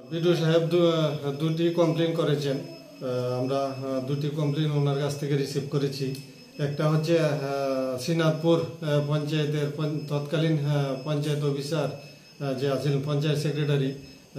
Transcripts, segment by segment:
BDO সাহেব দুটি complain করেছেন। আমরা দুটি কমপ্লেন ওনার কাছ থেকে রিসিভ করেছি। একটা হচ্ছে শ্রীনাথপুর পঞ্চায়েতের তৎকালীন পঞ্চায়েত অফিসার যে আছেন পঞ্চায়েত সেক্রেটারি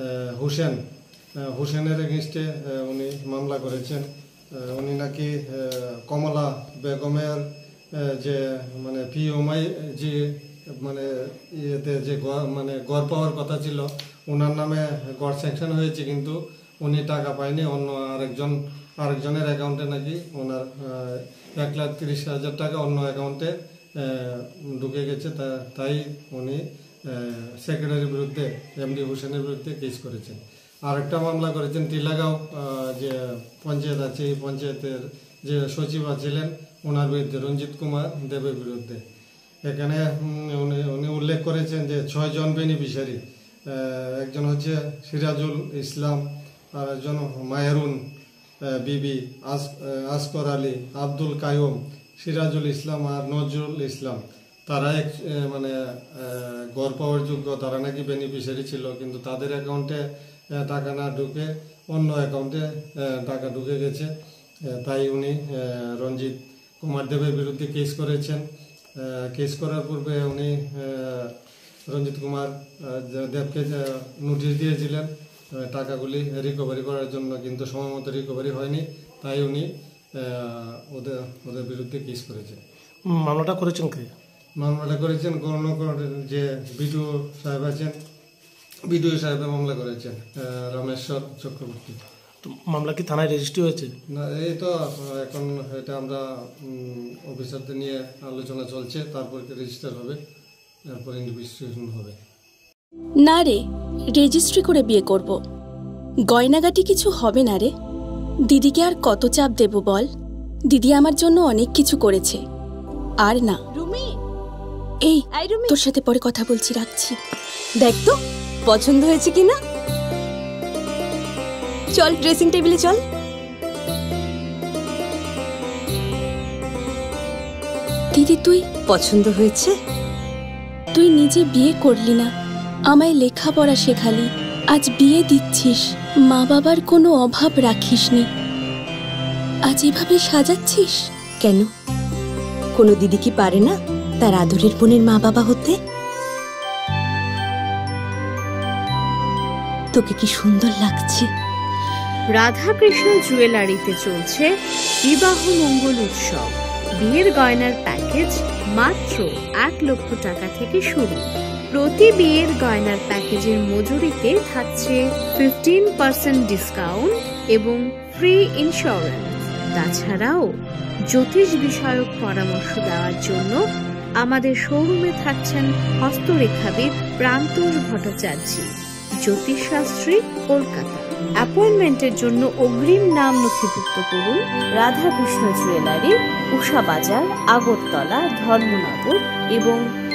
হোসেনের এগেনস্টে উনি মামলা করেছেন। উনি নাকি কমলা বেগমের যে মানে পিওমাই যে মানে ইয়েতে যে মানে গড় পাওয়ার কথা ছিল, ওনার নামে গড় স্যাংশন হয়েছে, কিন্তু উনি টাকা পায়নি। অন্য আরেকজনের অ্যাকাউন্টে নাকি ওনার 1,30,000 টাকা অন্য অ্যাকাউন্টে ঢুকে গেছে। তাই উনি সেক্রেটারির বিরুদ্ধে এমডি হোসেনের বিরুদ্ধে কেস করেছেন। আরেকটা মামলা করেছেন টিলাগাঁও যে পঞ্চায়েত আছে, এই পঞ্চায়েতের যে সচিব ছিলেন ওনার বিরুদ্ধে, রঞ্জিত কুমার দেবের বিরুদ্ধে। এখানে উনি উল্লেখ করেছেন যে 6 জন বেনিফিশিয়ারি, একজন হচ্ছে সিরাজুল ইসলাম, আর একজন মায়েরুন বিবি, আসকর আলী, আব্দুল কায়ুম, সিরাজুল ইসলাম আর নজরুল ইসলাম। তারা মানে গড় পাওয়ার যোগ্য, তারা নাকি বেনিফিশিয়ারি ছিল, কিন্তু তাদের অ্যাকাউন্টে টাকা না ঢুকে অন্য অ্যাকাউন্টে টাকা ঢুকে গেছে। তাই উনি রঞ্জিত কুমার দেবের বিরুদ্ধে কেস করেছেন। কেস করার পূর্বে উনি রঞ্জিত কুমার দেবকে নোটিশ দিয়েছিলেন টাকাগুলি রিকভারি করার জন্য, কিন্তু সময় মতো রিকভারি হয়নি। তাই উনি ওদের বিরুদ্ধে কেস করেছেন। মামলাটা করেছেন কে? মামলাটা করেছেন যে বিডিও সাহেব আছেন, বিডিও সাহেব মামলা করেছেন রামেশ্বর চক্রবর্তী। মামলা কি থানায় রেজিস্ট্রি হয়েছে? না, এই তো এখন এটা আমরা অফিসারদের নিয়ে আলোচনা চলছে, তারপর রেজিস্টার হবে, তারপর ইনভেস্টিগেশন হবে। না রে, রেজিস্ট্রি করে বিয়ে করব। গয়নাগাটি কিছু হবে না রে। দিদিকে আর কত চাপ দেব বল? দিদি আমার জন্য অনেক কিছু করেছে। আর না রুমি, এই রুমি, তোর সাথে পরে কথা বলছি, রাখছি। দেখ তো পছন্দ হয়েছে কিনা। চল ড্রেসিং টেবিলে চল। দিদি তুই পছন্দ হয়েছে? তুই নিজে বিয়ে করলি না, আমায় লেখাপড়া শেখালি, আজ বিয়ে দিচ্ছিস, মা বাবার কোনো অভাব রাখিসনি, আজ এভাবে সাজাচ্ছিস কেন? কোনো দিদি কি পারে না তার আদরের বোনের মা বাবা হতে? তোকে কি সুন্দর লাগছে। রাধাকৃষ্ণ জুয়েলারিতে চলছে বিবাহ মঙ্গল উৎসব। বিয়ের গয়নার প্যাকেজ মাত্র 1 লক্ষ টাকা থেকে শুরু। প্রতি বিয়ের গয়নার প্যাকেজের মজুরিতে থাকছে 15% ডিসকাউন্ট এবং ফ্রি ইন্স্যুরেন্স। তাছাড়াও জ্যোতিষ বিষয়ক পরামর্শ দেওয়ার জন্য আমাদের শোরুমে থাকছেন হস্তরেখাবিদ প্রান্তোষ ভট্টাচার্য, জ্যোতিষশাস্ত্রী, কলকাতা। অ্যাপয়েন্টমেন্টের জন্য অগ্রিম নাম নথিভুক্ত করুন রাধাকৃষ্ণ জুয়েলারি, উষা বাজার, আগরতলা, ধর্মনগর এবং